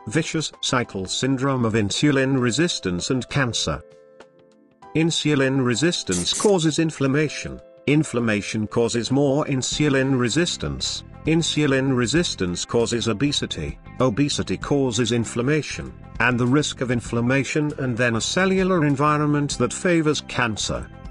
Vicious cycle syndrome of insulin resistance and cancer. Insulin resistance causes inflammation. Inflammation causes more insulin resistance. Insulin resistance causes obesity. Obesity causes inflammation, and the risk of inflammation and then a cellular environment that favors cancer.